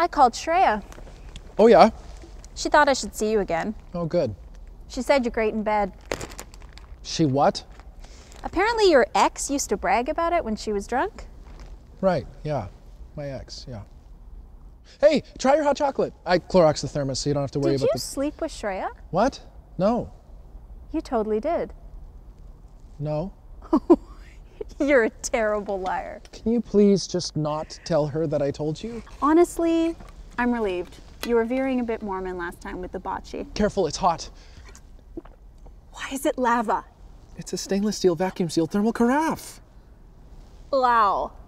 I called Shreya. Oh, yeah? She thought I should see you again. Oh, good. She said you're great in bed. She what? Apparently your ex used to brag about it when she was drunk. Right, yeah. My ex, yeah. Hey, try your hot chocolate. I Clorox the thermos so you don't have to worry Did about you sleep with Shreya? What? No. You totally did. No. You're a terrible liar. Can you please just not tell her that I told you? Honestly, I'm relieved. You were veering a bit Mormon last time with the bocce. Careful, it's hot. Why is it lava? It's a stainless steel vacuum sealed thermal carafe. Wow.